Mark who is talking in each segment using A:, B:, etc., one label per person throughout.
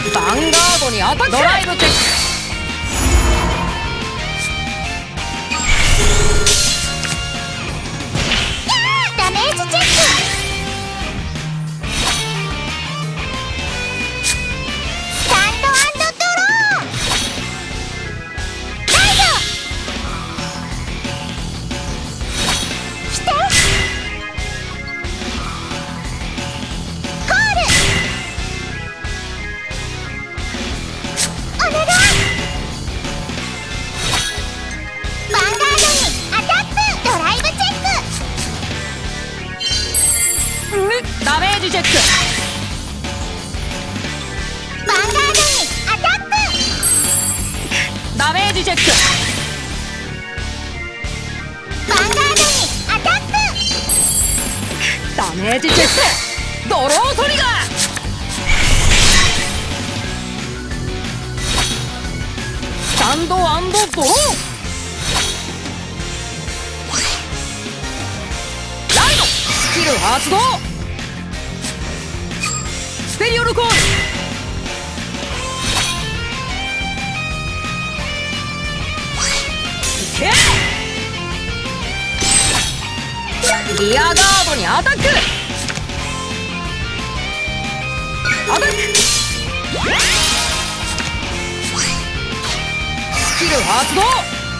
A: ヴァンガードにアタック。ドライブチェック。
B: ダメージチェック。スタンド&ドロー。ライド。来て。コール。お願い。ヴァンガードにアタック。ドライブチェック。
A: ダメージチェック。
B: ヴァンガードにアタック。
A: ダメージチェック。
B: ヴァンガードにアタック。
A: ダメージチェック。ドロートリガー。スタンド&ドロー。ライド。スキル発動。スペリオルコール。いけ。リアガードにアタック。アタック。スキル発動。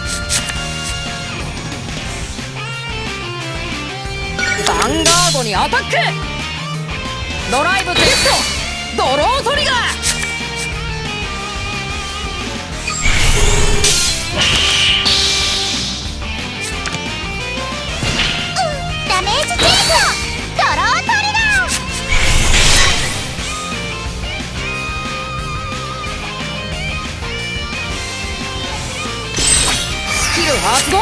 A: ヴァンガードにアタック。ドライブテスト。ドロートリガー。
B: ダメージチェック。ドロートリガー。
A: スキル発動。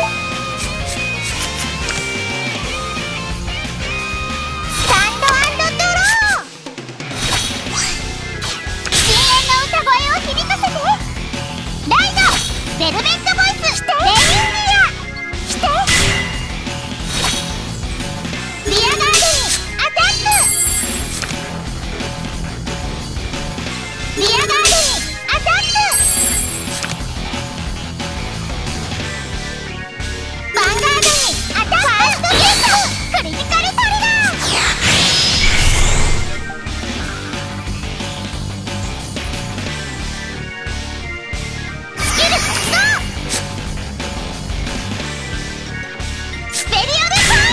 B: スタンド&ドロー。深淵の歌声を響かせて。ライド。ベルベットボイス。レインディア。来て。リアガードにアタック。リアガードにアタック。ヴァンガードにアタック。ファーストゲット。クリティカルトリガー。スキル発動。スペリオルコール。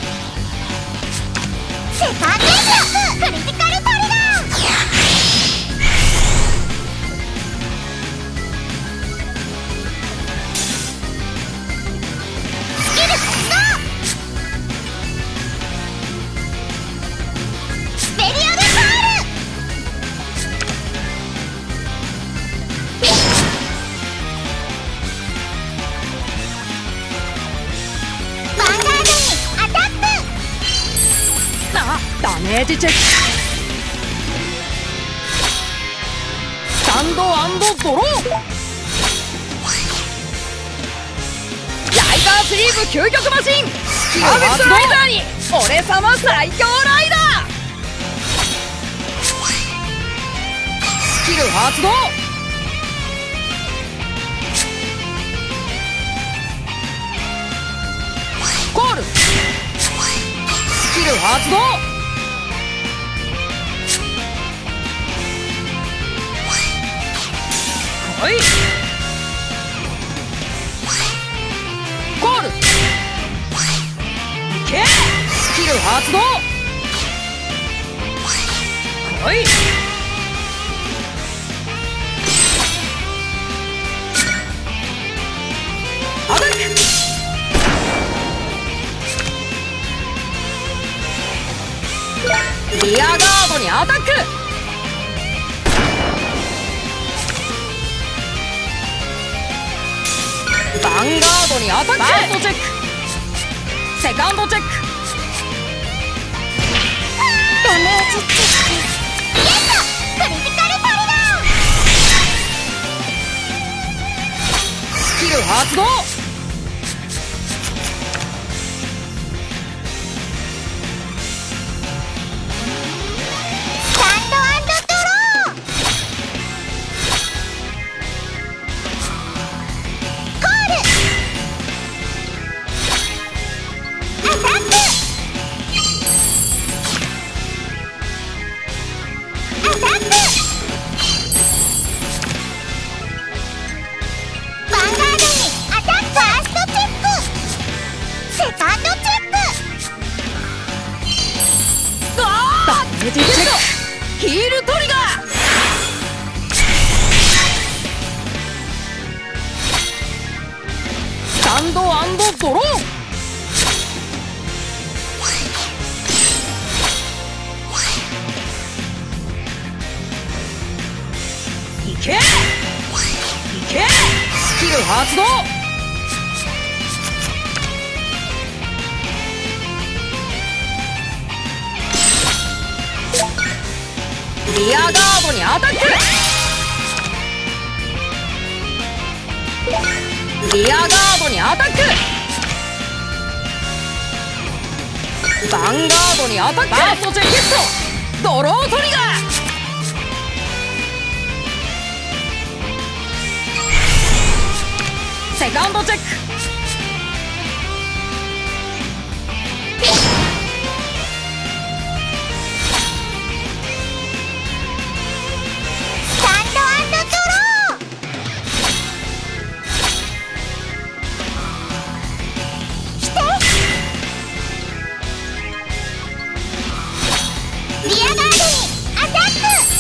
B: セカンドエタック。クリティカルトリガー。スキル発動。スペリオルコール。ヴァンガードにアタック。
A: ダメージチェック。スタンド&ドロー。ライザースリーブ究極マシン。ハーベストライザーに俺様最強ライダー。スキル発動。コール。スキル発動。来い。コール。いけ。スキル発動。来い。アタック。リアガードにアタック。ヴァンガードにアタック。ファーストチェック。セカンドチェック。
B: ダメージチェック。ゲット。クリティカルトリガー。
A: スキル発動。
B: スタンド&ドロー。
A: ンド&ドロー。いけいけ、スキル発動。リアガードにアタック。リアガードにアタック。ヴァンガードにアタック。バーストジェケット、ドロートリガー。セカンドチェック。
B: スタンド&ドロー。してリアガードにアタック。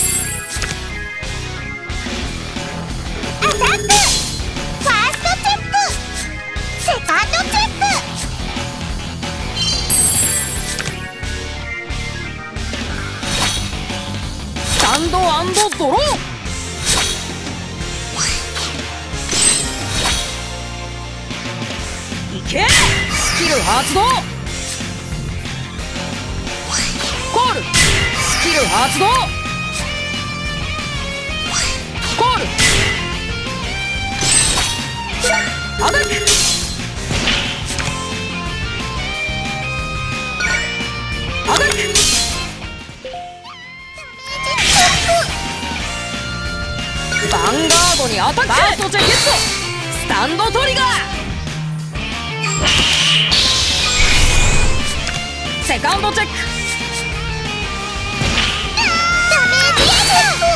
B: アタック。ファーストチェック。セカンドチェック。
A: スタンド&ドロー。いけ、スキル発動。コール、スキル発動。コール、アタック。アタック。ヴァンガードにアタック。バーストジェケット、スタンドトリガー。セカンドチェック。
B: ダメージアップ。